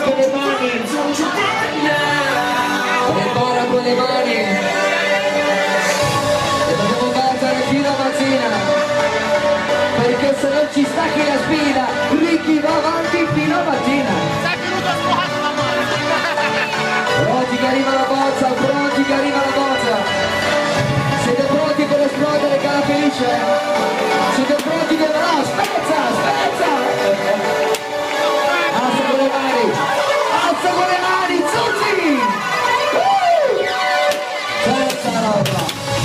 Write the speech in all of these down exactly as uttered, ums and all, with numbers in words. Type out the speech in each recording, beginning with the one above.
con le mani, ancora con le mani, e dobbiamo cantare fino a mattina, perché se non ci stacchi la spina, Ricky va avanti fino a mattina. Sei venuto a scuola la mano. Pronti che arriva la bozza, pronti che arriva la bozza. Siete pronti per esplodere cara felice? Siete pronti che no? Spezza, spezza! Alza con le mani! Alza con le mani, Zuzi! Questa roba!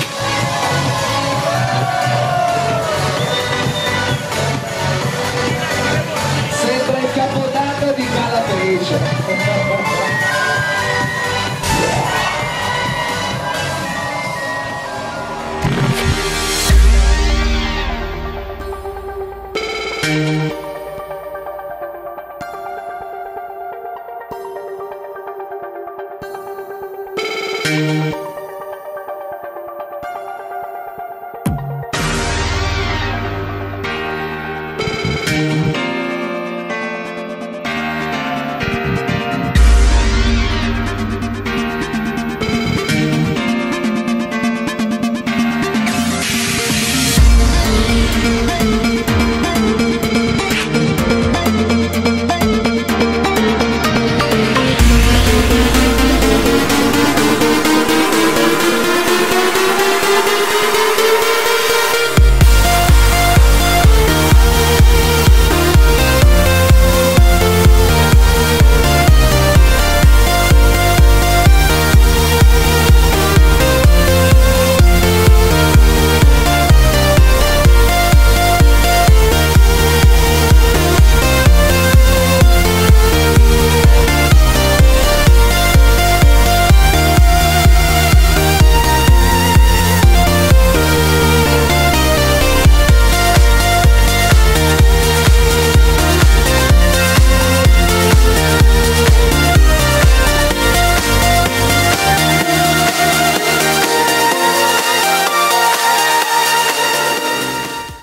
Sembra il capodanno di Cala Felice! Thank you.